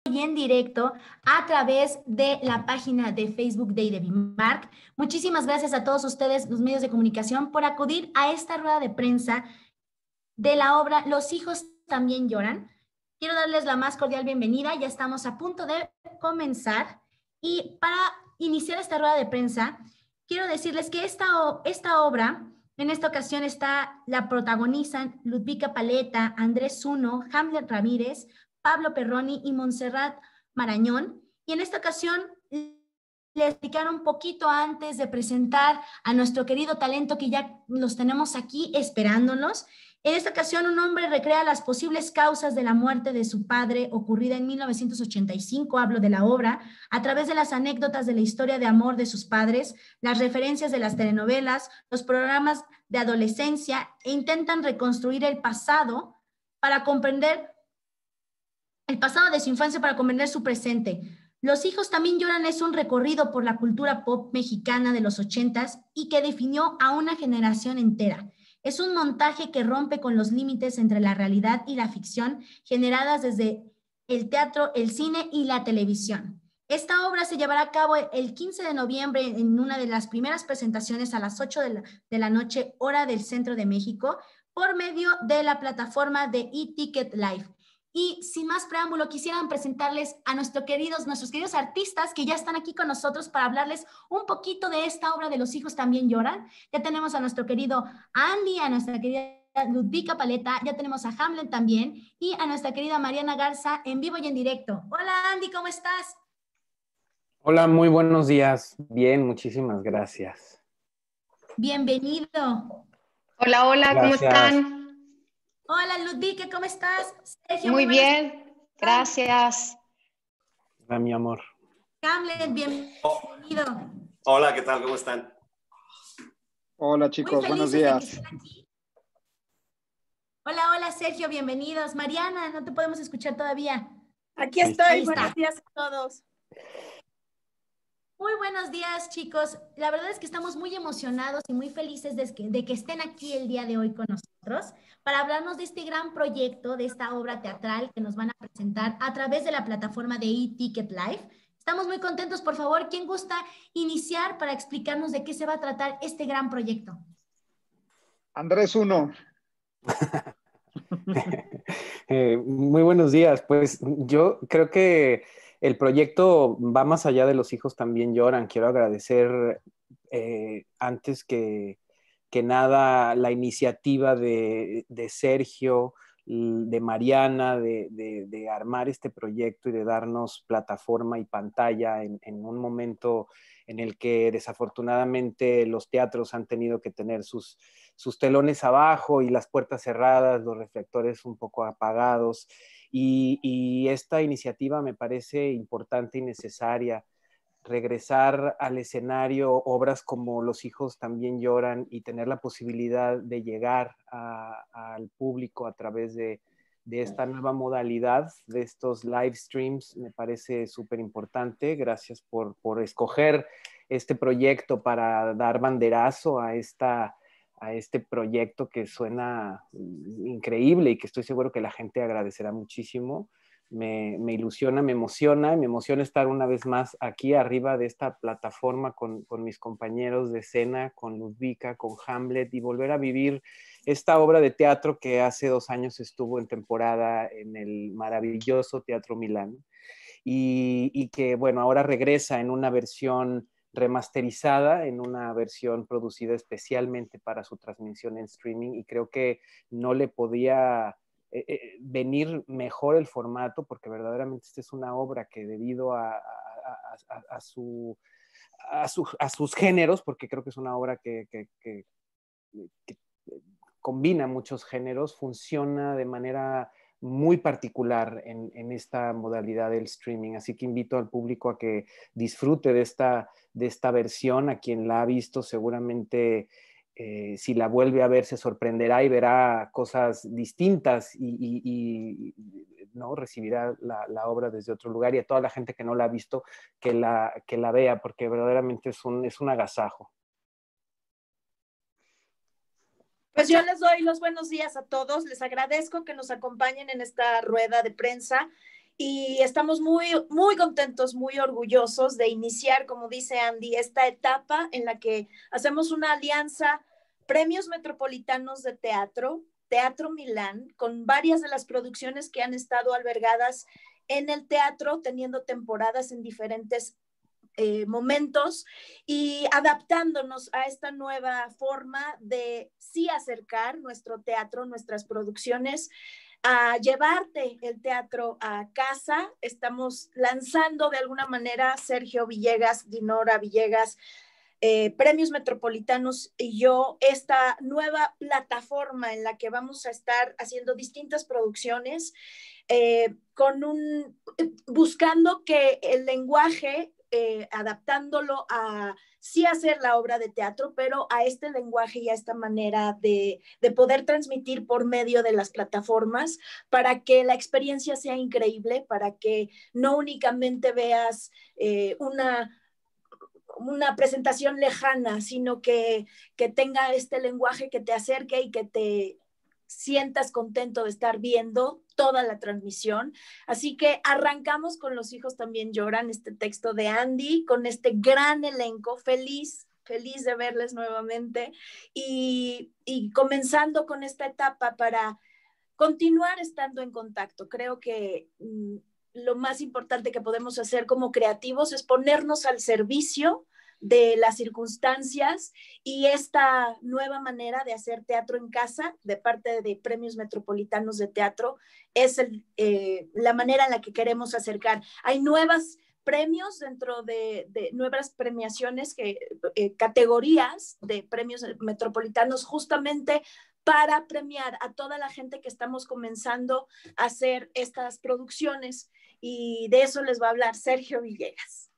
y en directo a través de la página de Facebook de IDEVIMARC. Muchísimas gracias a todos ustedes, los medios de comunicación, por acudir a esta rueda de prensa de la obra Los hijos también lloran. Quiero darles la más cordial bienvenida. Ya estamos a punto de comenzar y para iniciar esta rueda de prensa, quiero decirles que esta obra, en esta ocasión la protagonizan Ludvika Paleta, Andrés Zuno, Hamlet Ramírez, Pablo Perroni y Montserrat Marañón. Y en esta ocasión les explicaron un poquito antes de presentar a nuestro querido talento que ya los tenemos aquí esperándonos. En esta ocasión, un hombre recrea las posibles causas de la muerte de su padre ocurrida en 1985, hablo de la obra, a través de las anécdotas de la historia de amor de sus padres, las referencias de las telenovelas, los programas de adolescencia, e intentan reconstruir el pasado de su infancia para comprender su presente. Los hijos también lloran es un recorrido por la cultura pop mexicana de los 80s y que definió a una generación entera. Es un montaje que rompe con los límites entre la realidad y la ficción generadas desde el teatro, el cine y la televisión. Esta obra se llevará a cabo el 15 de noviembre en una de las primeras presentaciones a las 8 de la noche, hora del centro de México, por medio de la plataforma de eTicket Live. Y sin más preámbulo, quisieran presentarles a nuestros queridos artistas que ya están aquí con nosotros para hablarles un poquito de esta obra de Los hijos también lloran. Ya tenemos a nuestro querido Andy, a nuestra querida Ludvika Paleta, ya tenemos a Hamlet también y a nuestra querida Mariana Garza en vivo y en directo. Hola Andy, ¿cómo estás? Hola, muy buenos días. Bien, muchísimas gracias. Bienvenido. Hola, hola, ¿cómo Gracias. están? Hola Ludvika, ¿cómo estás? Sergio, Muy buenas bien, gracias. Hola, mi amor. Hamlet, bienvenido. Hola, ¿qué tal? ¿Cómo están? Hola Muy chicos, buenos felices de que días. estén aquí. Hola, hola Sergio, bienvenidos. Mariana, no te podemos escuchar todavía. Aquí estoy, Ahí buenos está. días a todos. Muy buenos días, chicos. La verdad es que estamos muy emocionados y muy felices de que estén aquí el día de hoy con nosotros para hablarnos de este gran proyecto, de esta obra teatral que nos van a presentar a través de la plataforma de eTicket Live. Estamos muy contentos. Por favor, ¿quién gusta iniciar para explicarnos de qué se va a tratar este gran proyecto? Andrés Uno. Muy buenos días. Pues yo creo que el proyecto va más allá de Los hijos también lloran. Quiero agradecer antes que nada la iniciativa de Sergio, de Mariana, de armar este proyecto y de darnos plataforma y pantalla en un momento en el que desafortunadamente los teatros han tenido que tener sus telones abajo y las puertas cerradas, los reflectores un poco apagados. Y esta iniciativa me parece importante y necesaria. Regresar al escenario, obras como Los hijos también lloran y tener la posibilidad de llegar al público a través de esta nueva modalidad, de estos live streams, me parece súper importante. Gracias por escoger este proyecto para dar banderazo a este proyecto que suena increíble y que estoy seguro que la gente agradecerá muchísimo. Me ilusiona, me emociona estar una vez más aquí arriba de esta plataforma con mis compañeros de escena, con Ludvika, con Hamlet, y volver a vivir esta obra de teatro que hace 2 años estuvo en temporada en el maravilloso Teatro Milán y que, bueno, ahora regresa en una versión remasterizada, en una versión producida especialmente para su transmisión en streaming, y creo que no le podía venir mejor el formato, porque verdaderamente esta es una obra que debido a sus géneros, porque creo que es una obra que combina muchos géneros, funciona de manera muy particular en esta modalidad del streaming. Así que invito al público a que disfrute de esta versión. A quien la ha visto seguramente, si la vuelve a ver, se sorprenderá y verá cosas distintas y ¿no? Recibirá la obra desde otro lugar, y a toda la gente que no la ha visto, que la vea, porque verdaderamente es un agasajo. Pues yo les doy los buenos días a todos, les agradezco que nos acompañen en esta rueda de prensa y estamos muy, muy contentos, muy orgullosos de iniciar, como dice Andy, esta etapa en la que hacemos una alianza, Premios Metropolitanos de Teatro, Teatro Milán, con varias de las producciones que han estado albergadas en el teatro, teniendo temporadas en diferentes momentos y adaptándonos a esta nueva forma de sí acercar nuestro teatro, nuestras producciones, a llevarte el teatro a casa. Estamos lanzando de alguna manera Sergio Villegas, Dinora Villegas, Premios Metropolitanos y yo, esta nueva plataforma en la que vamos a estar haciendo distintas producciones, buscando que el lenguaje, adaptándolo a sí hacer la obra de teatro, pero a este lenguaje y a esta manera de poder transmitir por medio de las plataformas para que la experiencia sea increíble, para que no únicamente veas una presentación lejana, sino que tenga este lenguaje que te acerque y que te sientas contento de estar viendo toda la transmisión. Así que arrancamos con Los hijos también lloran, este texto de Andy, con este gran elenco, feliz de verles nuevamente y comenzando con esta etapa para continuar estando en contacto. Creo que lo más importante que podemos hacer como creativos es ponernos al servicio de las circunstancias y esta nueva manera de hacer teatro en casa de parte de Premios Metropolitanos de Teatro es la manera en la que queremos acercar. Hay nuevos premios dentro de nuevas premiaciones, categorías de Premios Metropolitanos justamente para premiar a toda la gente que estamos comenzando a hacer estas producciones, y de eso les va a hablar Sergio Villegas.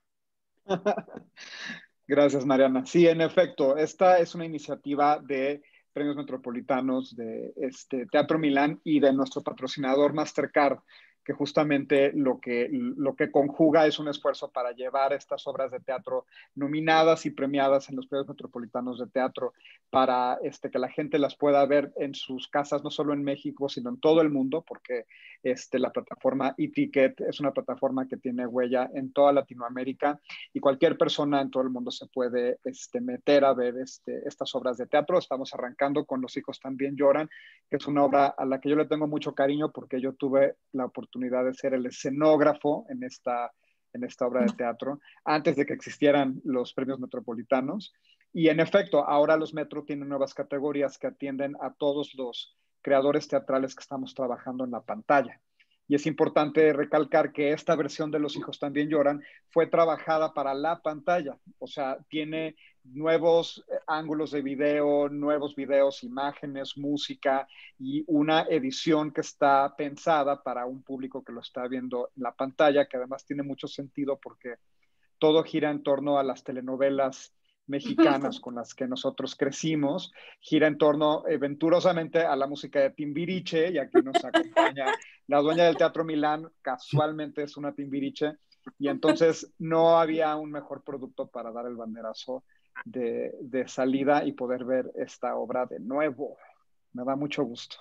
Gracias, Mariana. Sí, en efecto, esta es una iniciativa de Premios Metropolitanos de Teatro Milán y de nuestro patrocinador Mastercard, que justamente lo que conjuga es un esfuerzo para llevar estas obras de teatro nominadas y premiadas en los Premios Metropolitanos de Teatro para que la gente las pueda ver en sus casas, no solo en México, sino en todo el mundo, porque la plataforma eTicket es una plataforma que tiene huella en toda Latinoamérica y cualquier persona en todo el mundo se puede meter a ver estas obras de teatro. Estamos arrancando con Los hijos también lloran, que es una obra a la que yo le tengo mucho cariño porque yo tuve la oportunidad de ser el escenógrafo en esta obra de teatro antes de que existieran los Premios Metropolitanos. Y en efecto, ahora los Metro tienen nuevas categorías que atienden a todos los creadores teatrales que estamos trabajando en la pantalla. Y es importante recalcar que esta versión de Los hijos también lloran fue trabajada para la pantalla. O sea, tiene nuevos ángulos de video, nuevos videos, imágenes, música y una edición que está pensada para un público que lo está viendo en la pantalla, que además tiene mucho sentido porque todo gira en torno a las telenovelas mexicanas con las que nosotros crecimos, gira en torno venturosamente a la música de Timbiriche, y aquí nos acompaña la dueña del Teatro Milán, casualmente es una Timbiriche, y entonces no había un mejor producto para dar el banderazo de salida y poder ver esta obra de nuevo. Me da mucho gusto.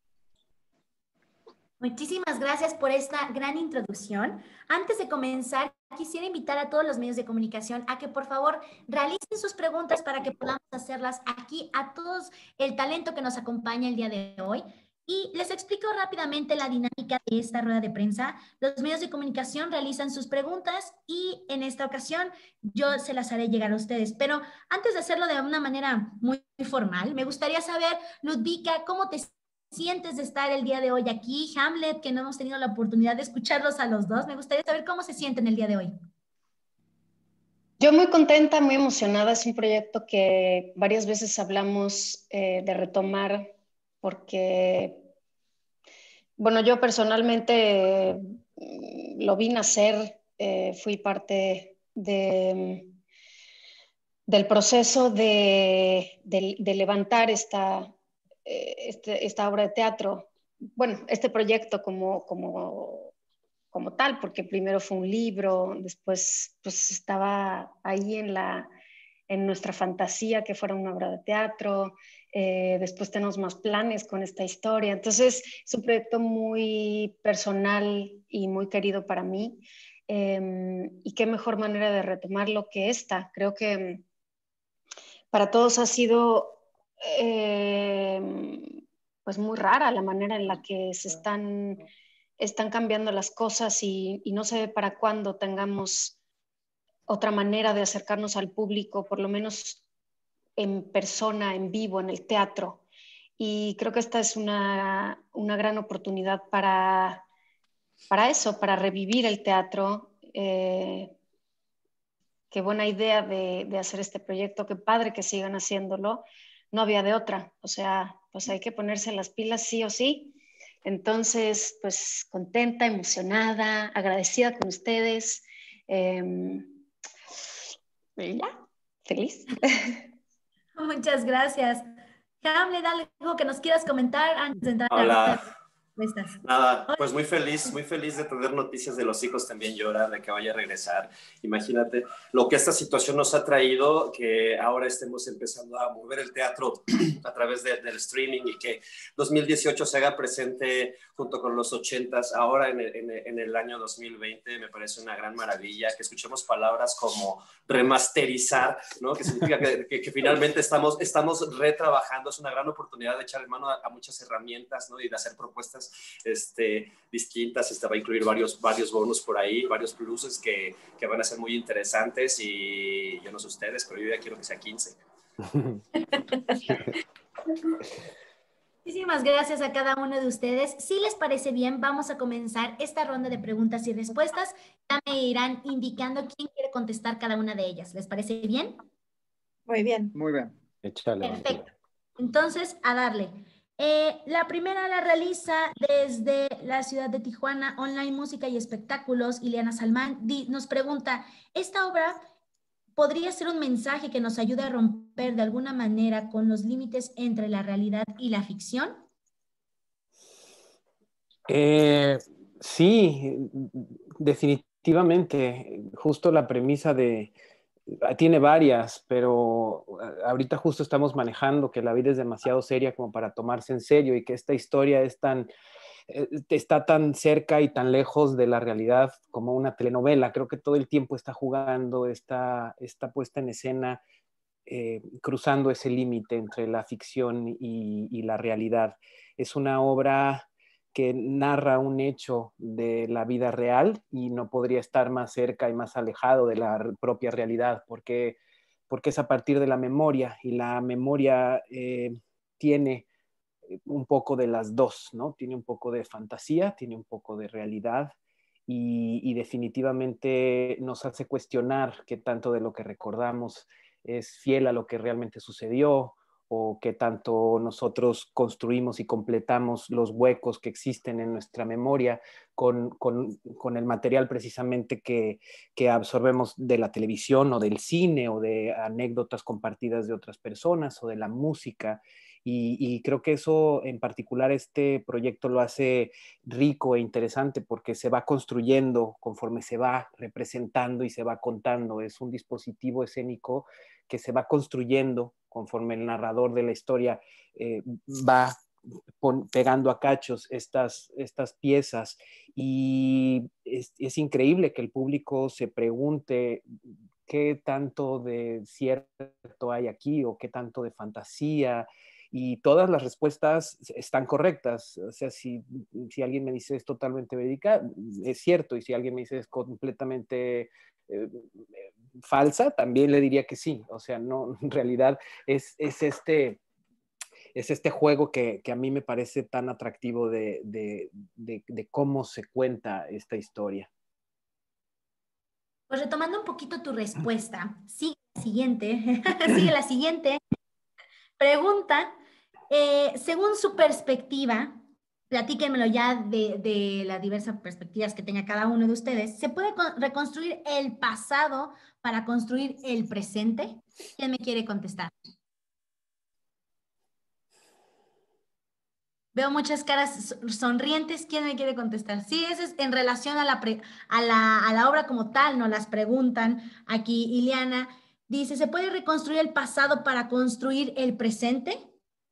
Muchísimas gracias por esta gran introducción. Antes de comenzar, quisiera invitar a todos los medios de comunicación a que por favor realicen sus preguntas para que podamos hacerlas aquí a todos el talento que nos acompaña el día de hoy. Y les explico rápidamente la dinámica de esta rueda de prensa. Los medios de comunicación realizan sus preguntas y en esta ocasión yo se las haré llegar a ustedes. Pero antes de hacerlo de una manera muy formal, me gustaría saber, Ludvika, ¿cómo te sientes de estar el día de hoy aquí? Hamlet, que no hemos tenido la oportunidad de escucharlos a los dos. Me gustaría saber cómo se sienten el día de hoy. Yo muy contenta, muy emocionada. Es un proyecto que varias veces hablamos de retomar porque, bueno, yo personalmente lo vi nacer, fui parte del proceso de levantar esta obra de teatro, bueno, este proyecto como tal, porque primero fue un libro, después pues estaba ahí en nuestra fantasía que fuera una obra de teatro, Después tenemos más planes con esta historia. Entonces, es un proyecto muy personal y muy querido para mí. Y qué mejor manera de retomarlo que esta. Creo que para todos ha sido pues muy rara la manera en la que se están cambiando las cosas y no sé para cuándo tengamos otra manera de acercarnos al público, por lo menos en persona, en vivo, en el teatro. Y creo que esta es una gran oportunidad para eso, para revivir el teatro. Qué buena idea de hacer este proyecto, qué padre que sigan haciéndolo. No había de otra, o sea, pues hay que ponerse las pilas sí o sí. Entonces, pues contenta, emocionada, agradecida con ustedes. Y ya, feliz. Muchas gracias. Hamlet, algo que nos quieras comentar antes de entrar a la ronda Hola. de respuestas. Nada, pues muy feliz de tener noticias de los hijos también llora, de que vaya a regresar. Imagínate lo que esta situación nos ha traído, que ahora estemos empezando a mover el teatro a través del streaming y que 2018 se haga presente junto con los 80s ahora en el año 2020, me parece una gran maravilla. Que escuchemos palabras como remasterizar, ¿no? Que significa que finalmente estamos retrabajando. Es una gran oportunidad de echar mano a muchas herramientas, ¿no? Y de hacer propuestas distintas. Va a incluir varios bonus por ahí, varios pluses que van a ser muy interesantes, y yo no sé ustedes, pero yo ya quiero que sea 15. Muchísimas gracias a cada uno de ustedes. Si les parece bien, vamos a comenzar esta ronda de preguntas y respuestas. Ya me irán indicando quién quiere contestar cada una de ellas. ¿Les parece bien? Muy bien. Muy bien. Échale. Perfecto. Entonces, a darle. La primera la realiza desde la ciudad de Tijuana, Online Música y Espectáculos. Ileana Salmán nos pregunta, ¿esta obra podría ser un mensaje que nos ayude a romper de alguna manera con los límites entre la realidad y la ficción? Sí, definitivamente. Justo la premisa tiene varias, pero ahorita justo estamos manejando que la vida es demasiado seria como para tomarse en serio, y que esta historia está tan cerca y tan lejos de la realidad como una telenovela. Creo que todo el tiempo está jugando, está puesta en escena, cruzando ese límite entre la ficción y la realidad. Es una obra que narra un hecho de la vida real y no podría estar más cerca y más alejado de la propia realidad, porque es a partir de la memoria, y la memoria tiene un poco de las dos, ¿no? Tiene un poco de fantasía, tiene un poco de realidad, y definitivamente nos hace cuestionar qué tanto de lo que recordamos es fiel a lo que realmente sucedió, o qué tanto nosotros construimos y completamos los huecos que existen en nuestra memoria con el material precisamente que absorbemos de la televisión o del cine, o de anécdotas compartidas de otras personas, o de la música. Y creo que eso en particular, este proyecto lo hace rico e interesante, porque se va construyendo conforme se va representando y se va contando. Es un dispositivo escénico que se va construyendo conforme el narrador de la historia va pegando a cachos estas piezas, y es increíble que el público se pregunte qué tanto de cierto hay aquí, o qué tanto de fantasía, y todas las respuestas están correctas. O sea, si alguien me dice es totalmente verídica, es cierto, y si alguien me dice es completamente falsa, también le diría que sí. O sea, no, en realidad es este juego que a mí me parece tan atractivo de cómo se cuenta esta historia. Pues retomando un poquito tu respuesta, sigue la siguiente, sigue la siguiente pregunta. Según su perspectiva, platíquenmelo ya de las diversas perspectivas que tenga cada uno de ustedes, ¿se puede reconstruir el pasado para construir el presente? ¿Quién me quiere contestar? Veo muchas caras sonrientes. ¿Quién me quiere contestar? Sí, eso es en relación a la obra como tal, nos las preguntan aquí. Ileana dice, ¿se puede reconstruir el pasado para construir el presente?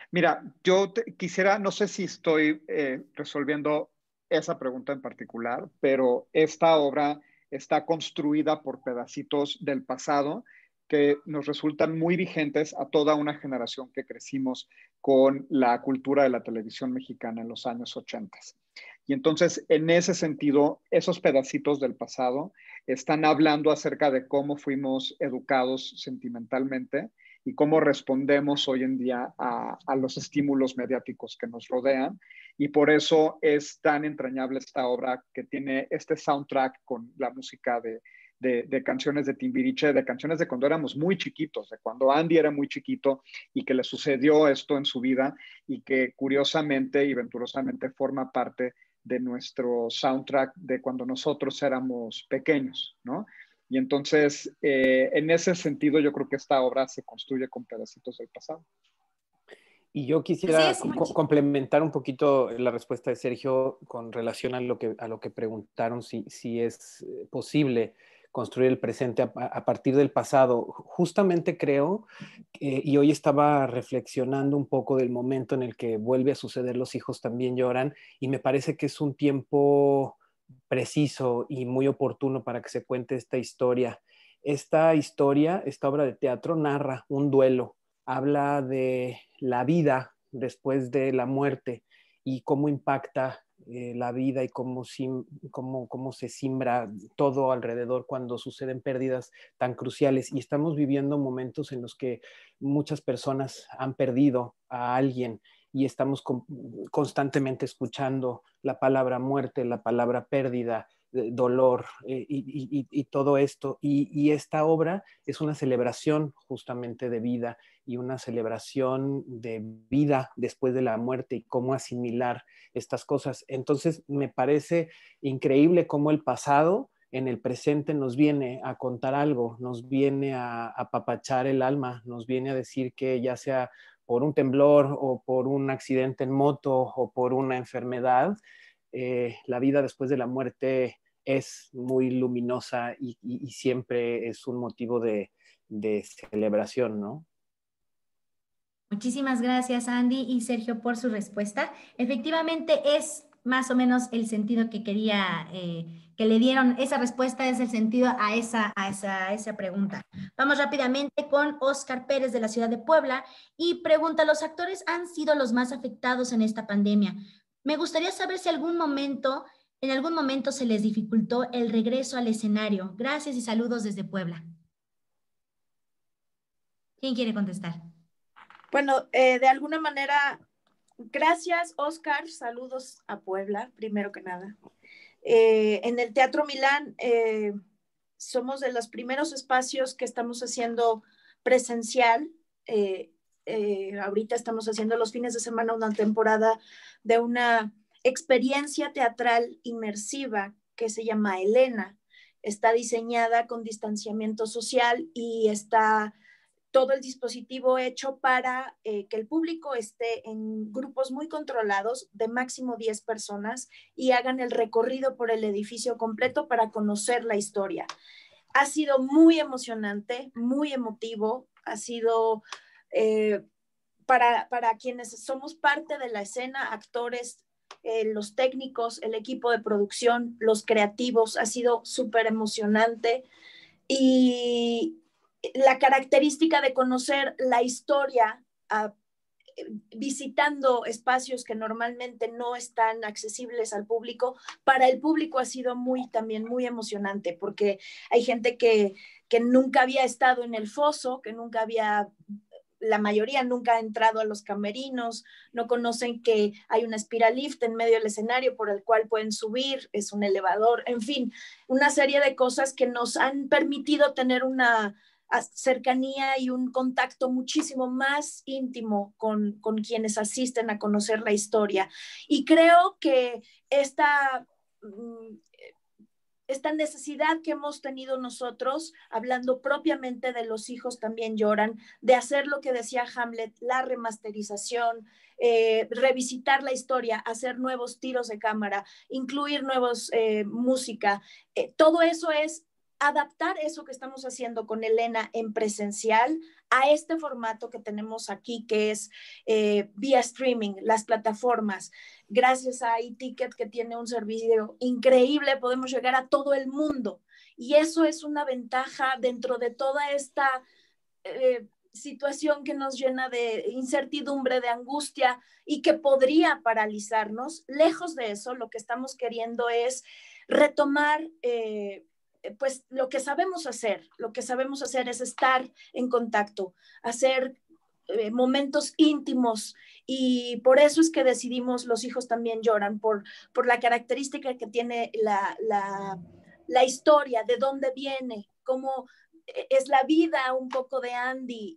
Mira, quisiera, no sé si estoy resolviendo esa pregunta en particular, pero esta obra está construida por pedacitos del pasado que nos resultan muy vigentes a toda una generación que crecimos con la cultura de la televisión mexicana en los años 80. Y entonces, en ese sentido, esos pedacitos del pasado están hablando acerca de cómo fuimos educados sentimentalmente y cómo respondemos hoy en día a los estímulos mediáticos que nos rodean. Y por eso es tan entrañable esta obra que tiene este soundtrack con la música de canciones de Timbiriche, de canciones de cuando éramos muy chiquitos, de cuando Andy era muy chiquito y que le sucedió esto en su vida y que curiosamente y venturosamente forma parte de nuestro soundtrack de cuando nosotros éramos pequeños, ¿no? Y entonces, en ese sentido, yo creo que esta obra se construye con pedacitos del pasado. Y yo quisiera complementar un poquito la respuesta de Sergio con relación a lo que preguntaron, si es posible construir el presente a partir del pasado. Justamente creo, y hoy estaba reflexionando un poco del momento en el que vuelve a suceder Los hijos también lloran, y me parece que es un tiempo preciso y muy oportuno para que se cuente esta historia. Esta historia, esta obra de teatro narra un duelo, habla de la vida después de la muerte y cómo impacta la vida y cómo se simbra todo alrededor cuando suceden pérdidas tan cruciales. Y estamos viviendo momentos en los que muchas personas han perdido a alguien y estamos constantemente escuchando la palabra muerte, la palabra pérdida, dolor y todo esto. Y esta obra es una celebración justamente de vida y una celebración de vida después de la muerte y cómo asimilar estas cosas. Entonces me parece increíble cómo el pasado en el presente nos viene a contar algo, nos viene a apapachar el alma, nos viene a decir que ya sea por un temblor o por un accidente en moto o por una enfermedad, la vida después de la muerte es muy luminosa y siempre es un motivo de celebración, ¿no? Muchísimas gracias, Andy y Sergio, por su respuesta. Efectivamente, es más o menos el sentido que quería que le dieron. Esa respuesta es el sentido a esa pregunta. Vamos rápidamente con Oscar Pérez de la ciudad de Puebla y pregunta: ¿los actores han sido los más afectados en esta pandemia? Me gustaría saber si en algún momento se les dificultó el regreso al escenario. Gracias y saludos desde Puebla. ¿Quién quiere contestar? Bueno, de alguna manera, gracias, Oscar. Saludos a Puebla, primero que nada. En el Teatro Milán somos de los primeros espacios que estamos haciendo presencial. Ahorita estamos haciendo los fines de semana una temporada de una experiencia teatral inmersiva que se llama Elena. Está diseñada con distanciamiento social y está todo el dispositivo hecho para que el público esté en grupos muy controlados de máximo 10 personas y hagan el recorrido por el edificio completo para conocer la historia. Ha sido muy emocionante, muy emotivo, ha sido para quienes somos parte de la escena, actores, los técnicos, el equipo de producción, los creativos, ha sido súper emocionante. Y la característica de conocer la historia visitando espacios que normalmente no están accesibles al público, para el público ha sido también muy emocionante, porque hay gente que nunca había estado en el foso, la mayoría nunca ha entrado a los camerinos, no conocen que hay una espiralift en medio del escenario por el cual pueden subir, es un elevador, en fin, una serie de cosas que nos han permitido tener una cercanía y un contacto muchísimo más íntimo con quienes asisten a conocer la historia. Y creo que esta necesidad que hemos tenido nosotros, hablando propiamente de Los hijos también lloran, de hacer lo que decía Hamlet, la remasterización, revisitar la historia, hacer nuevos tiros de cámara, incluir nuevos música, todo eso es adaptar eso que estamos haciendo con Elena en presencial a este formato que tenemos aquí, que es vía streaming, las plataformas. Gracias a iTicket, que tiene un servicio increíble, podemos llegar a todo el mundo. Y eso es una ventaja dentro de toda esta situación que nos llena de incertidumbre, de angustia y que podría paralizarnos. Lejos de eso, lo que estamos queriendo es retomar pues lo que sabemos hacer. Lo que sabemos hacer es estar en contacto, hacer momentos íntimos, y por eso es que decidimos Los hijos también lloran, por la característica que tiene la historia, de dónde viene, cómo es la vida un poco de Andy,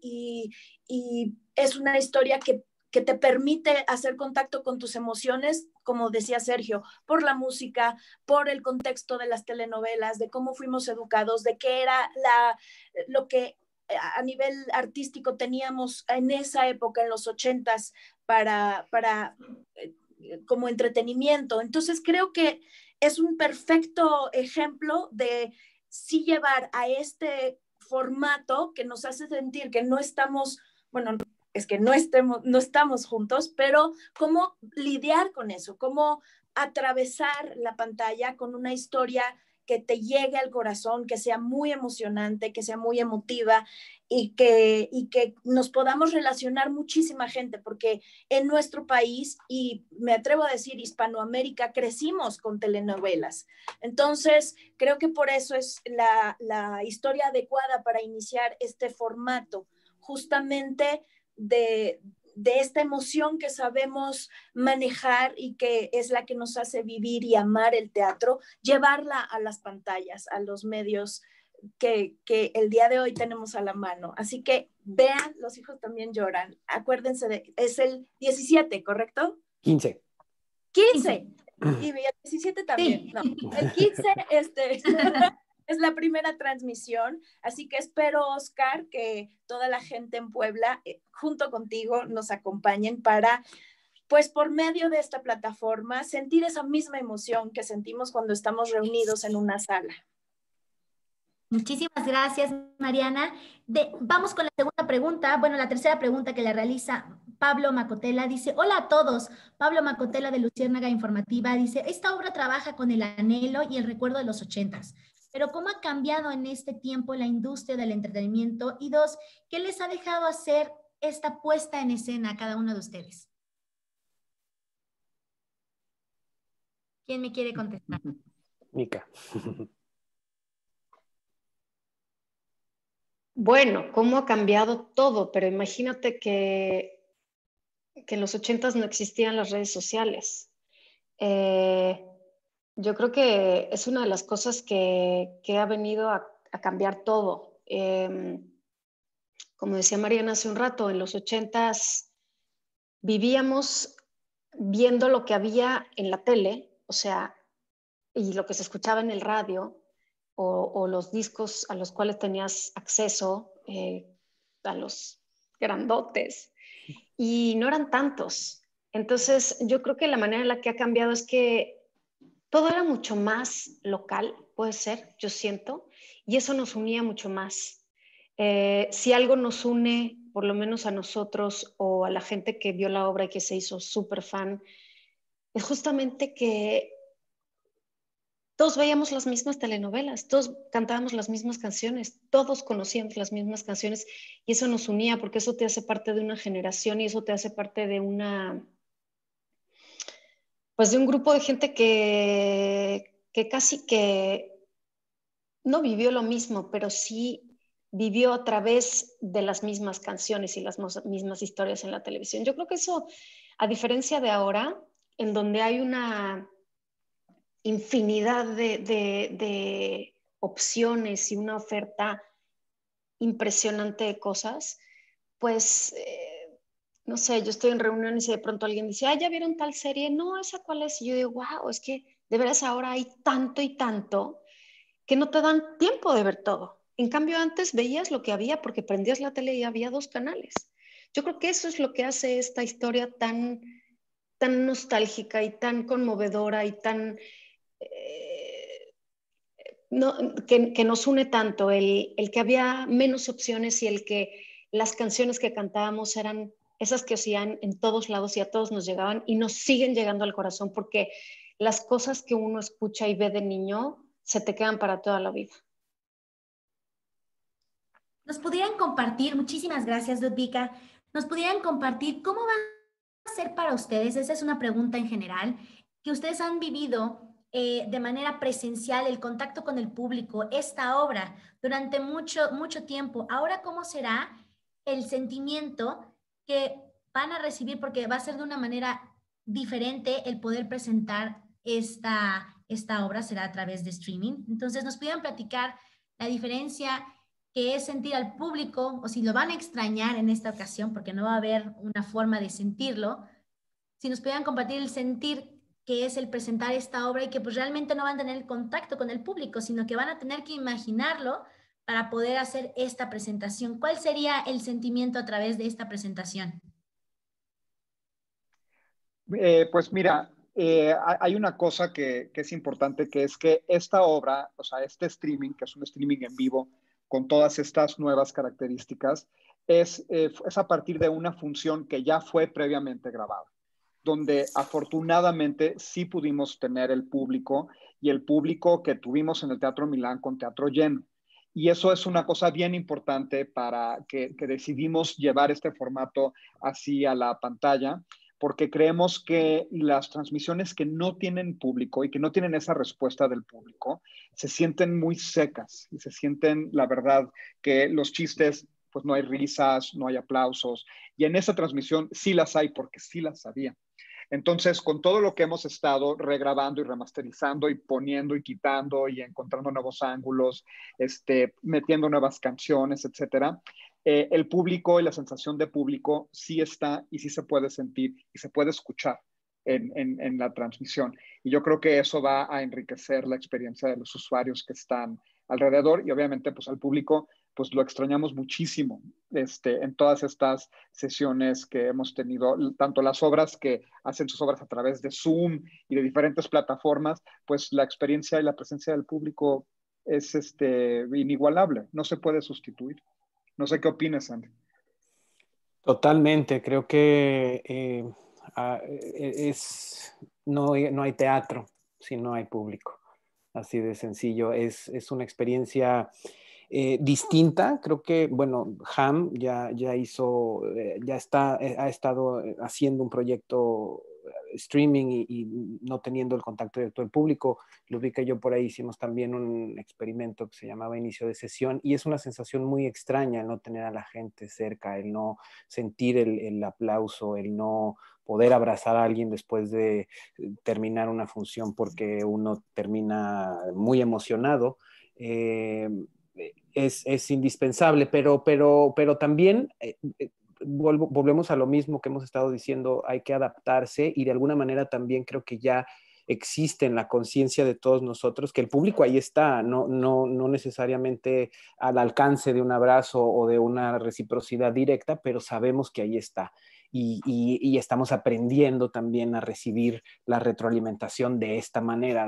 y es una historia que te permite hacer contacto con tus emociones, como decía Sergio, por la música, por el contexto de las telenovelas, de cómo fuimos educados, de qué era lo que a nivel artístico teníamos en esa época, en los 80s, para como entretenimiento. Entonces creo que es un perfecto ejemplo de sí llevar a este formato que nos hace sentir que no estamos, bueno, es que no estamos juntos, pero cómo lidiar con eso, cómo atravesar la pantalla con una historia que te llegue al corazón, que sea muy emocionante, que sea muy emotiva, y que nos podamos relacionar muchísima gente, porque en nuestro país, y me atrevo a decir Hispanoamérica, crecimos con telenovelas. Entonces, creo que por eso es la historia adecuada para iniciar este formato, justamente de esta emoción que sabemos manejar y que es la que nos hace vivir y amar el teatro, llevarla a las pantallas, a los medios que el día de hoy tenemos a la mano. Así que vean Los hijos también lloran. Acuérdense, es el 17, ¿correcto? 15. 15. Y el 17 también. Sí. No, el 15 es la primera transmisión, así que espero, Oscar, que toda la gente en Puebla, junto contigo, nos acompañen para, pues por medio de esta plataforma, sentir esa misma emoción que sentimos cuando estamos reunidos en una sala. Muchísimas gracias, Mariana. Vamos con la segunda pregunta. Bueno, la tercera pregunta que le realiza Pablo Macotela. Dice, hola a todos. Pablo Macotela de Luciérnaga Informativa dice, esta obra trabaja con el anhelo y el recuerdo de los 80s. Pero ¿cómo ha cambiado en este tiempo la industria del entretenimiento? Y dos, ¿qué les ha dejado hacer esta puesta en escena a cada uno de ustedes? ¿Quién me quiere contestar? Mica. Bueno, cómo ha cambiado todo, pero imagínate que en los 80s no existían las redes sociales. Yo creo que es una de las cosas que ha venido a cambiar todo. Como decía Mariana hace un rato, en los 80s vivíamos viendo lo que había en la tele, o sea, y lo que se escuchaba en el radio, o los discos a los cuales tenías acceso, a los grandotes, y no eran tantos. Entonces, yo creo que la manera en la que ha cambiado es que todo era mucho más local, puede ser, yo siento, y eso nos unía mucho más. Si algo nos une, por lo menos a nosotros o a la gente que vio la obra y que se hizo súper fan, es justamente que todos veíamos las mismas telenovelas, todos cantábamos las mismas canciones, todos conocíamos las mismas canciones, y eso nos unía, porque eso te hace parte de una generación y eso te hace parte de pues de un grupo de gente que casi que no vivió lo mismo, pero sí vivió a través de las mismas canciones y las mismas historias en la televisión. Yo creo que eso, a diferencia de ahora, en donde hay una infinidad de opciones y una oferta impresionante de cosas, pues, no sé, yo estoy en reuniones y de pronto alguien dice, ¿ya vieron tal serie? No, ¿esa cuál es? Y yo digo, wow, es que de veras ahora hay tanto y tanto que no te dan tiempo de ver todo. En cambio, antes veías lo que había porque prendías la tele y había 2 canales. Yo creo que eso es lo que hace esta historia tan nostálgica y tan conmovedora y tan no, que nos une tanto, el que había menos opciones y el que las canciones que cantábamos eran esas que hacían en todos lados y a todos nos llegaban y nos siguen llegando al corazón porque las cosas que uno escucha y ve de niño se te quedan para toda la vida. Nos pudieran compartir, muchísimas gracias, Ludvika, nos pudieran compartir cómo va a ser para ustedes, esa es una pregunta en general, que ustedes han vivido de manera presencial el contacto con el público, esta obra durante mucho tiempo. Ahora, ¿cómo será el sentimiento que van a recibir? Porque va a ser de una manera diferente el poder presentar esta obra, será a través de streaming. Entonces, nos pudieran platicar la diferencia que es sentir al público, o si lo van a extrañar en esta ocasión, porque no va a haber una forma de sentirlo, si nos pudieran compartir el sentir que es el presentar esta obra y que pues realmente no van a tener el contacto con el público, sino que van a tener que imaginarlo para poder hacer esta presentación. ¿Cuál sería el sentimiento a través de esta presentación? Pues mira, hay una cosa que es importante, que es que esta obra, o sea, este streaming, que es un streaming en vivo con todas estas nuevas características, es a partir de una función que ya fue previamente grabada, donde afortunadamente sí pudimos tener el público y el público que tuvimos en el Teatro Milán con teatro lleno. Y eso es una cosa bien importante para que decidimos llevar este formato así a la pantalla, porque creemos que las transmisiones que no tienen público y que no tienen esa respuesta del público se sienten muy secas y se sienten, la verdad, que los chistes, pues no hay risas, no hay aplausos. Y en esa transmisión sí las hay porque sí las había. Entonces, con todo lo que hemos estado regrabando y remasterizando y poniendo y quitando y encontrando nuevos ángulos, metiendo nuevas canciones, etcétera, el público y la sensación de público sí está y sí se puede sentir y se puede escuchar en la transmisión. Y yo creo que eso va a enriquecer la experiencia de los usuarios que están alrededor y obviamente pues al público pues lo extrañamos muchísimo en todas estas sesiones que hemos tenido, tanto las obras que hacen sus obras a través de Zoom y de diferentes plataformas, pues la experiencia y la presencia del público es inigualable, no se puede sustituir. No sé qué opinas, Andy. Totalmente, creo que no hay teatro si no hay público. Así de sencillo. Es una experiencia distinta. Creo que, bueno, Ham ya hizo, ha estado haciendo un proyecto streaming y no teniendo el contacto directo del público. Ludvika y yo por ahí hicimos también un experimento que se llamaba inicio de sesión y es una sensación muy extraña el no tener a la gente cerca, el no sentir el aplauso, el no poder abrazar a alguien después de terminar una función porque uno termina muy emocionado. Es indispensable, pero también volvemos a lo mismo que hemos estado diciendo, hay que adaptarse y de alguna manera también creo que ya existe en la conciencia de todos nosotros que el público ahí está, no necesariamente al alcance de un abrazo o de una reciprocidad directa, pero sabemos que ahí está. Y estamos aprendiendo también a recibir la retroalimentación de esta manera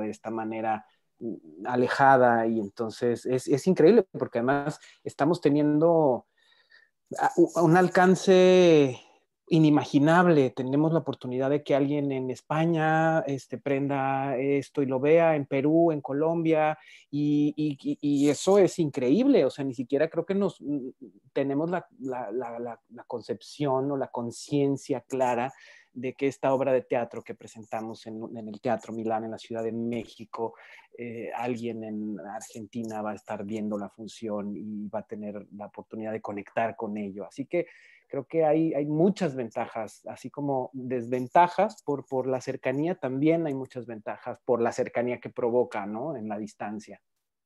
alejada y entonces es increíble porque además estamos teniendo un alcance inimaginable. Tenemos la oportunidad de que alguien en España prenda esto y lo vea, en Perú, en Colombia, y eso es increíble. O sea, ni siquiera creo que tenemos la concepción o la conciencia clara de que esta obra de teatro que presentamos en el Teatro Milán, en la Ciudad de México, alguien en Argentina va a estar viendo la función y va a tener la oportunidad de conectar con ello. Así que creo que hay muchas ventajas, así como desventajas por la cercanía, también hay muchas ventajas por la cercanía que provoca, ¿no? En la distancia.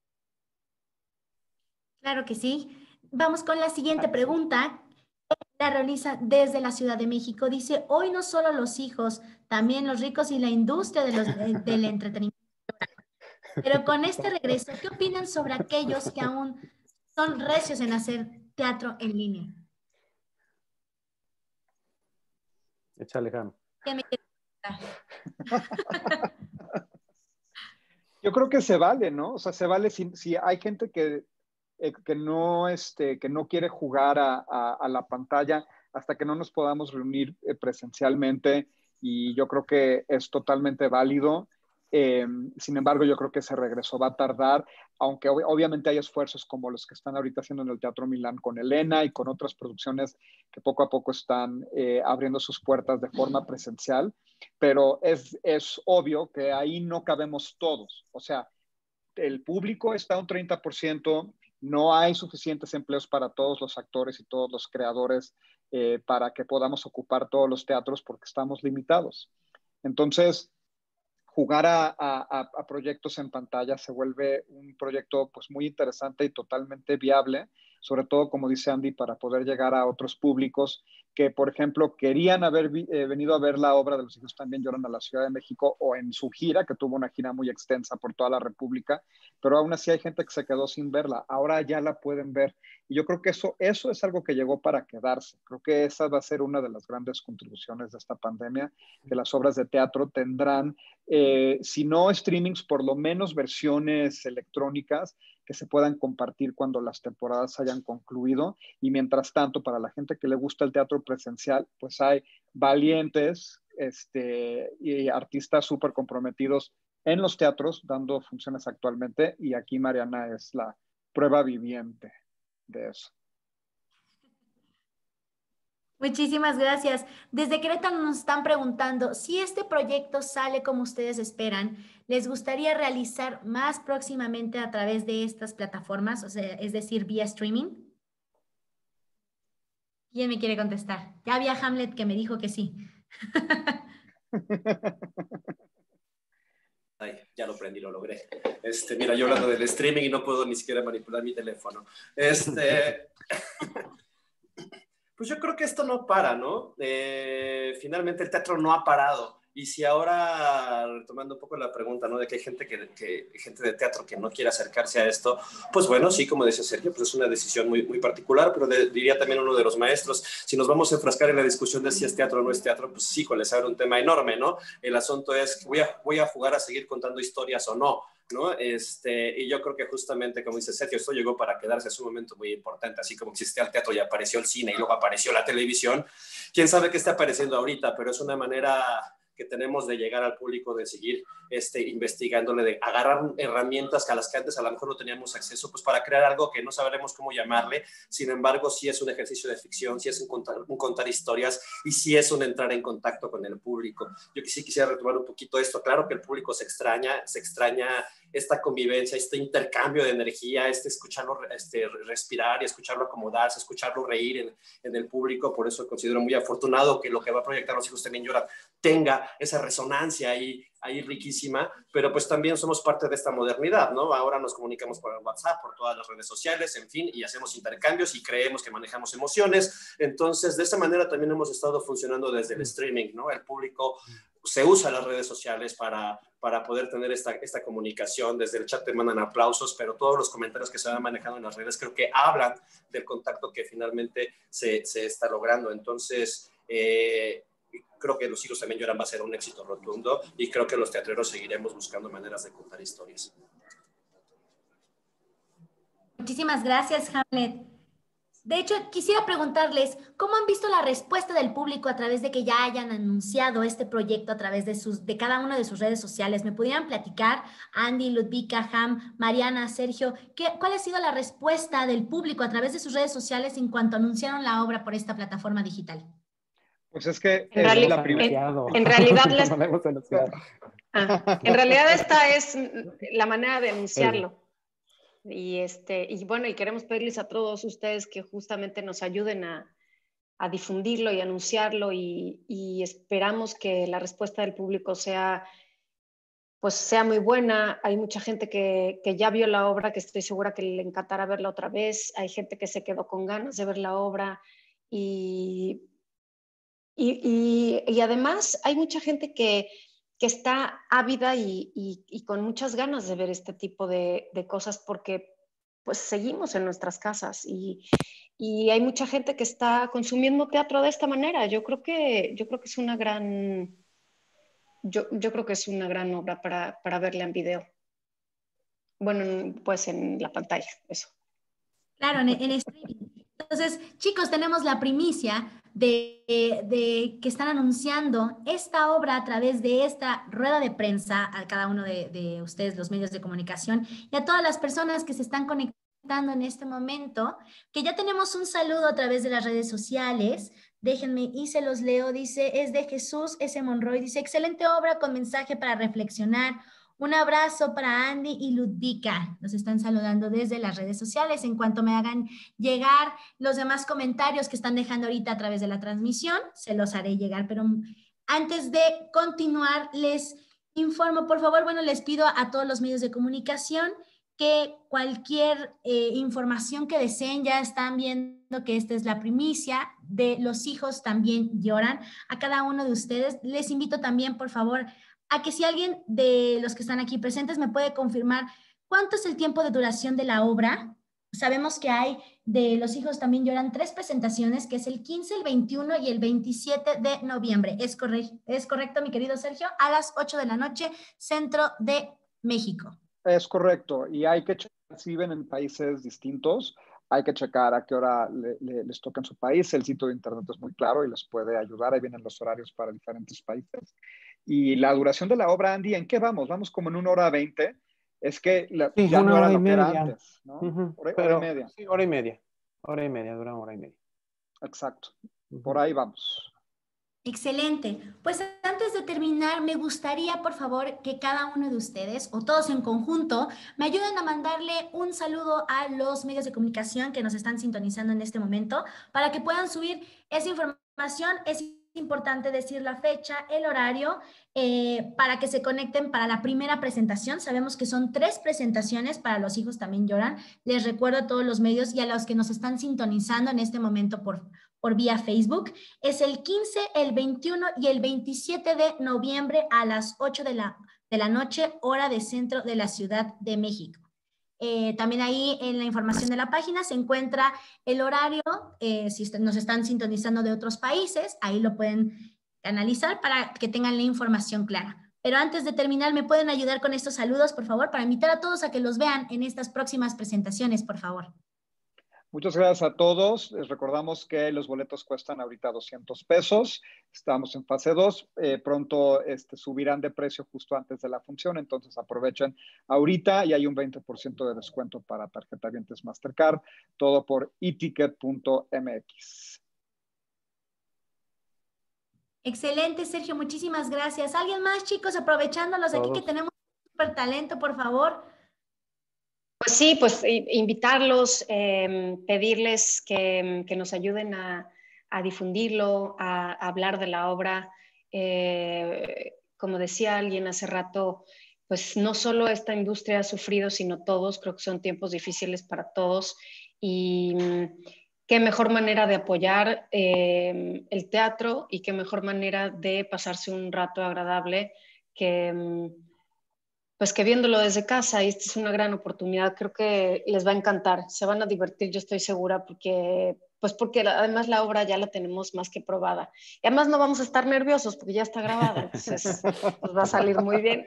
Claro que sí. Vamos con la siguiente pregunta. La realiza desde la Ciudad de México. Dice, hoy no solo los hijos, también los ricos y la industria del entretenimiento. Pero con este regreso, ¿qué opinan sobre aquellos que aún son recios en hacer teatro en línea? Échale, Ham. ¿Qué me Yo creo que se vale, ¿no? O sea, se vale si hay gente que no quiere jugar a la pantalla hasta que no nos podamos reunir presencialmente, y yo creo que es totalmente válido. Sin embargo, yo creo que ese regreso va a tardar, aunque obviamente hay esfuerzos como los que están ahorita haciendo en el Teatro Milán con Elena y con otras producciones que poco a poco están abriendo sus puertas de forma presencial, pero es obvio que ahí no cabemos todos. O sea, el público está a un 30%, no hay suficientes empleos para todos los actores y todos los creadores para que podamos ocupar todos los teatros porque estamos limitados. Entonces, jugar a proyectos en pantalla se vuelve un proyecto pues muy interesante y totalmente viable, sobre todo, como dice Andy, para poder llegar a otros públicos que, por ejemplo, querían haber venido a ver la obra de Los hijos también lloran a la Ciudad de México o en su gira, que tuvo una gira muy extensa por toda la República, pero aún así hay gente que se quedó sin verla. Ahora ya la pueden ver. Y yo creo que eso es algo que llegó para quedarse. Creo que esa va a ser una de las grandes contribuciones de esta pandemia, que las obras de teatro tendrán, si no streamings, por lo menos versiones electrónicas que se puedan compartir cuando las temporadas hayan concluido. Y mientras tanto, para la gente que le gusta el teatro presencial, pues hay valientes y artistas súper comprometidos en los teatros dando funciones actualmente, y aquí Mariana es la prueba viviente de eso. Muchísimas gracias. Desde Querétaro nos están preguntando si este proyecto sale como ustedes esperan. ¿Les gustaría realizar más próximamente a través de estas plataformas, o sea, es decir, vía streaming? ¿Quién me quiere contestar? Ya había Hamlet que me dijo que sí. Ay, ya lo prendí, lo logré. Mira, yo hablando del streaming y no puedo ni siquiera manipular mi teléfono. Pues yo creo que esto no para, ¿no? Finalmente el teatro no ha parado. Y si ahora, retomando un poco la pregunta, ¿no? De que hay gente, gente de teatro que no quiere acercarse a esto, pues bueno, sí, como decía Sergio, pues es una decisión muy, muy particular, pero diría también uno de los maestros, si nos vamos a enfrascar en la discusión de si es teatro o no es teatro, pues sí, les abre un tema enorme, ¿no? El asunto es, voy a jugar a seguir contando historias o no, ¿no? Y yo creo que justamente, como dice Sergio, esto llegó para quedarse, es un momento muy importante, así como existía el teatro y apareció el cine y luego apareció la televisión, quién sabe qué está apareciendo ahorita, pero es una manera que tenemos de llegar al público, de seguir investigándole, de agarrar herramientas a las que antes a lo mejor no teníamos acceso, pues para crear algo que no sabremos cómo llamarle. Sin embargo, sí es un ejercicio de ficción, sí es un contar historias y sí es un entrar en contacto con el público. Yo sí quisiera retomar un poquito esto. Claro que el público se extraña esta convivencia, este intercambio de energía, escucharlo respirar y escucharlo acomodarse, escucharlo reír en el público. Por eso considero muy afortunado que lo que va a proyectar Los hijos también lloran tenga esa resonancia ahí riquísima, pero pues también somos parte de esta modernidad, ¿no? Ahora nos comunicamos por el WhatsApp, por todas las redes sociales, en fin, y hacemos intercambios y creemos que manejamos emociones. Entonces, de esta manera también hemos estado funcionando desde el streaming, ¿no? El público se usa las redes sociales para poder tener esta comunicación. Desde el chat te mandan aplausos, pero todos los comentarios que se van manejando en las redes creo que hablan del contacto que finalmente se está logrando. Entonces, creo que Los hijos también lloran va a ser un éxito rotundo y creo que los teatreros seguiremos buscando maneras de contar historias. Muchísimas gracias, Hamlet. De hecho, quisiera preguntarles, ¿cómo han visto la respuesta del público a través de que ya hayan anunciado este proyecto a través de cada una de sus redes sociales? ¿Me pudieran platicar, Andy, Ludvika, Ham, Mariana, Sergio, cuál ha sido la respuesta del público a través de sus redes sociales en cuanto anunciaron la obra por esta plataforma digital? Pues es que en realidad esta es la manera de anunciarlo. Y bueno, y queremos pedirles a todos ustedes que justamente nos ayuden a difundirlo y anunciarlo, y esperamos que la respuesta del público sea muy buena. Hay mucha gente que ya vio la obra, que estoy segura que le encantará verla otra vez. Hay gente que se quedó con ganas de ver la obra y además hay mucha gente que está ávida y con muchas ganas de ver este tipo de cosas, porque pues seguimos en nuestras casas y hay mucha gente que está consumiendo teatro de esta manera. Yo creo que es una gran, yo creo que es una gran obra para verla en video. bueno, pues en la pantalla, eso. Claro, en streaming. Entonces, chicos, tenemos la primicia de que están anunciando esta obra a través de esta rueda de prensa a cada uno de ustedes, los medios de comunicación, y a todas las personas que se están conectando en este momento, que ya tenemos un saludo a través de las redes sociales. Déjenme y se los leo. Dice, es de Jesús S. Monroy. Dice, excelente obra con mensaje para reflexionar. Un abrazo para Andy y Ludvika. Nos están saludando desde las redes sociales. En cuanto me hagan llegar los demás comentarios que están dejando ahorita a través de la transmisión, se los haré llegar. Pero antes de continuar, les informo, por favor, bueno, les pido a todos los medios de comunicación que cualquier información que deseen, ya están viendo que esta es la primicia de Los Hijos También Lloran. A cada uno de ustedes les invito también, por favor, a que si alguien de los que están aquí presentes me puede confirmar cuánto es el tiempo de duración de la obra. Sabemos que hay de Los Hijos También Lloran 3 presentaciones, que es el 15, el 21 y el 27 de noviembre. ¿Es correcto, mi querido Sergio? A las 8 de la noche, Centro de México. Es correcto, y hay que checar si viven en países distintos, hay que checar a qué hora les toca en su país. El sitio de internet es muy claro y les puede ayudar. Ahí vienen los horarios para diferentes países. Y la duración de la obra, Andy, ¿en qué vamos? Vamos como en 1 hora 20. Es que Sí, ya no era lo que era media. antes, ¿no? Hora y media. Sí, hora y media. Hora y media, dura 1 hora y media. Exacto. Por ahí vamos. Excelente. Pues antes de terminar, me gustaría, por favor, que cada uno de ustedes, o todos en conjunto, me ayuden a mandarle un saludo a los medios de comunicación que nos están sintonizando en este momento, para que puedan subir esa información. Es importante decir la fecha, el horario, para que se conecten para la primera presentación. Sabemos que son 3 presentaciones para Los Hijos También Lloran. Les recuerdo a todos los medios y a los que nos están sintonizando en este momento por vía Facebook. Es el 15, el 21 y el 27 de noviembre a las 8 de la noche, hora de centro de la Ciudad de México. También ahí en la información de la página se encuentra el horario. Si nos están sintonizando de otros países, ahí lo pueden analizar para que tengan la información clara. Pero antes de terminar, ¿me pueden ayudar con estos saludos, por favor, para invitar a todos a que los vean en estas próximas presentaciones, por favor? Muchas gracias a todos. Les recordamos que los boletos cuestan ahorita 200 pesos. Estamos en fase 2. Pronto subirán de precio justo antes de la función, entonces aprovechen ahorita y hay un 20% de descuento para tarjetavientes Mastercard. Todo por eticket.mx. Excelente, Sergio. Muchísimas gracias. ¿Alguien más, chicos? Aprovechándolos aquí que tenemos un súper talento, por favor. Pues sí, pues invitarlos, pedirles que nos ayuden a difundirlo, a hablar de la obra. Como decía alguien hace rato, pues no solo esta industria ha sufrido, sino todos. Creo que son tiempos difíciles para todos y qué mejor manera de apoyar el teatro y qué mejor manera de pasarse un rato agradable que pues que viéndolo desde casa, y esta es una gran oportunidad. Creo que les va a encantar, se van a divertir, yo estoy segura, porque además la obra ya la tenemos más que probada. Y además no vamos a estar nerviosos porque ya está grabada, entonces nos va a salir muy bien.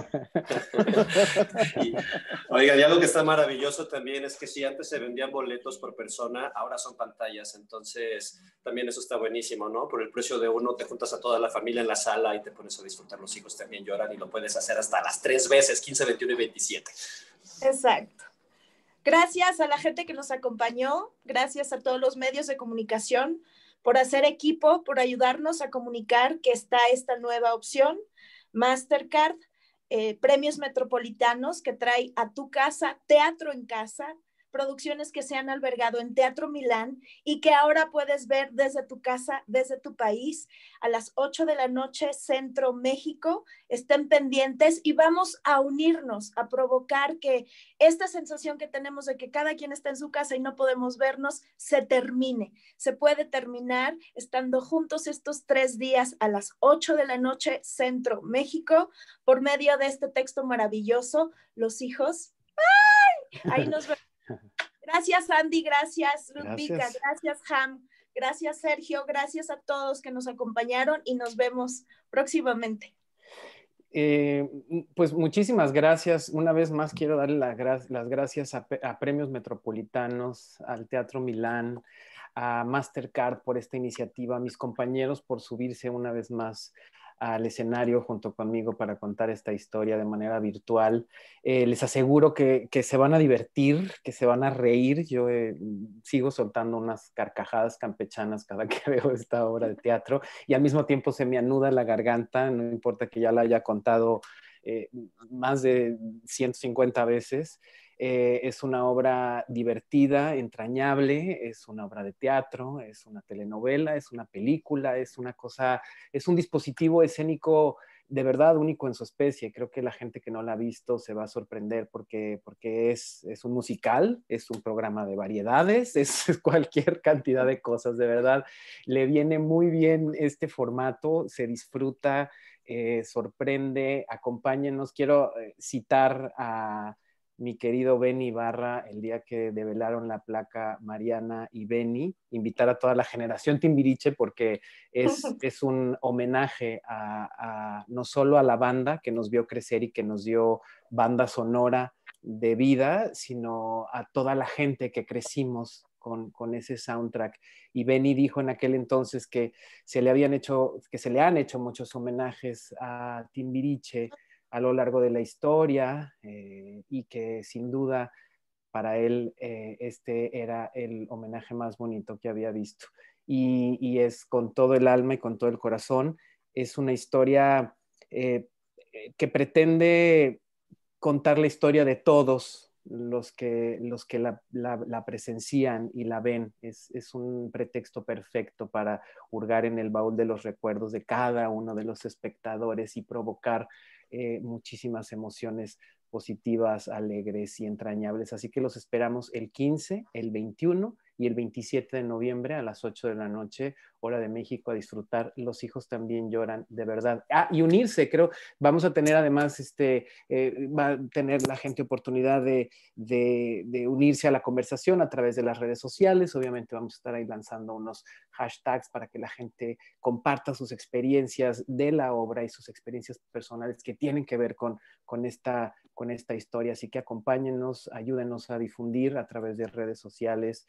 Oigan, y algo que está maravilloso también es que si antes se vendían boletos por persona, ahora son pantallas, entonces también eso está buenísimo, ¿no? Por el precio de uno te juntas a toda la familia en la sala y te pones a disfrutar. Los Hijos También Lloran y lo puedes hacer hasta las 3 veces, 15, 21 y 27. Exacto. Gracias a la gente que nos acompañó, gracias a todos los medios de comunicación por hacer equipo, por ayudarnos a comunicar que está esta nueva opción, Mastercard, premios metropolitanos que trae a tu casa, teatro en casa, producciones que se han albergado en Teatro Milán y que ahora puedes ver desde tu casa, desde tu país, a las 8 de la noche, Centro México. Estén pendientes y vamos a unirnos, a provocar que esta sensación que tenemos de que cada quien está en su casa y no podemos vernos, se termine. Se puede terminar estando juntos estos 3 días a las 8 de la noche, Centro México, por medio de este texto maravilloso, Los Hijos. ¡Ay! Ahí nos vemos. Gracias, Andy, gracias, Ludvika, gracias, Ham, gracias, Sergio, gracias a todos que nos acompañaron y nos vemos próximamente. Pues muchísimas gracias. Una vez más quiero darle las gracias a Premios Metropolitanos, al Teatro Milán, a Mastercard por esta iniciativa, a mis compañeros por subirse una vez más al escenario junto conmigo para contar esta historia de manera virtual. Les aseguro que se van a divertir, que se van a reír. Yo sigo soltando unas carcajadas campechanas cada que veo esta obra de teatro y al mismo tiempo se me anuda la garganta, no importa que ya la haya contado más de 150 veces. Es una obra divertida, entrañable, es una obra de teatro, es una telenovela, es una película, es un dispositivo escénico de verdad único en su especie. Creo que la gente que no la ha visto se va a sorprender porque es un musical, es un programa de variedades, es cualquier cantidad de cosas, de verdad. Le viene muy bien este formato, se disfruta, sorprende, acompáñenos. Quiero citar a mi querido Benny Ibarra, el día que develaron la placa Mariana y Benny, invitar a toda la generación Timbiriche porque es un homenaje no solo a la banda que nos vio crecer y que nos dio banda sonora de vida, sino a toda la gente que crecimos con ese soundtrack. Y Benny dijo en aquel entonces que se le han hecho muchos homenajes a Timbiriche a lo largo de la historia y que sin duda para él este era el homenaje más bonito que había visto. Y es con todo el alma y con todo el corazón. Es una historia que pretende contar la historia de todos los que la presencian y la ven. Es un pretexto perfecto para hurgar en el baúl de los recuerdos de cada uno de los espectadores y provocar muchísimas emociones positivas, alegres y entrañables. Así que los esperamos el 15, el 21 y el 27 de noviembre a las 8 de la noche, hora de México, a disfrutar Los hijos también lloran, de verdad. Y unirse, creo, vamos a tener además, va a tener la gente oportunidad de unirse a la conversación a través de las redes sociales. Obviamente vamos a estar ahí lanzando unos hashtags para que la gente comparta sus experiencias de la obra y sus experiencias personales que tienen que ver con esta historia. Así que acompáñennos, ayúdenos a difundir a través de redes sociales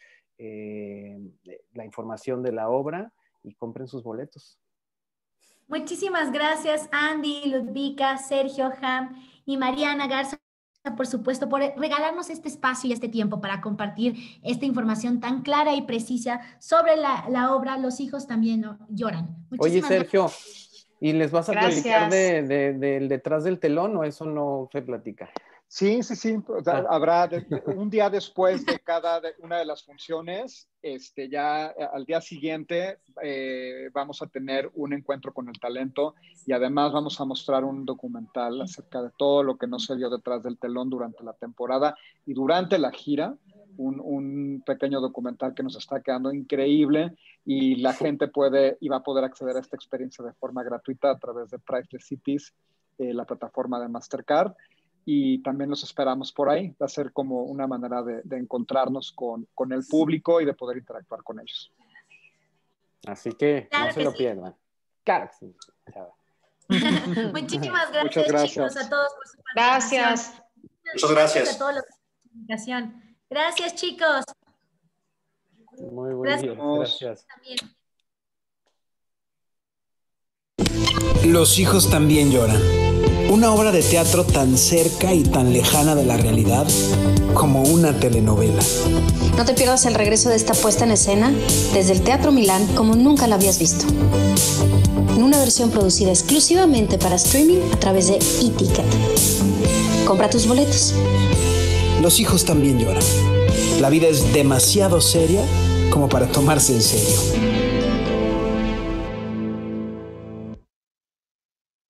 la información de la obra y compren sus boletos. Muchísimas gracias, Andy, Ludvika, Sergio, Ham y Mariana Garza, por supuesto, por regalarnos este espacio y este tiempo para compartir esta información tan clara y precisa sobre la obra Los hijos también lloran. Oye, Sergio, ¿y les vas a platicar del detrás del telón o eso no se platica? Sí. O sea, habrá un día después de cada una de las funciones, ya al día siguiente vamos a tener un encuentro con el talento y además vamos a mostrar un documental acerca de todo lo que no se vio detrás del telón durante la temporada y durante la gira. Un pequeño documental que nos está quedando increíble y la gente va a poder acceder a esta experiencia de forma gratuita a través de Priceless Cities, la plataforma de Mastercard. Y también los esperamos por ahí. Va a ser como una manera de encontrarnos con el público y de poder interactuar con ellos. Así que claro, no se lo pierdan. Claro que sí. Muchísimas gracias, chicos, a todos por su participación. Gracias. Muchas gracias. A todos los de la comunicación. Gracias, chicos. Muy buen día. Gracias. Los hijos también lloran. Una obra de teatro tan cerca y tan lejana de la realidad como una telenovela. No te pierdas el regreso de esta puesta en escena desde el Teatro Milán como nunca la habías visto. En una versión producida exclusivamente para streaming a través de e-ticket. Compra tus boletos. Los hijos también lloran. La vida es demasiado seria como para tomarse en serio.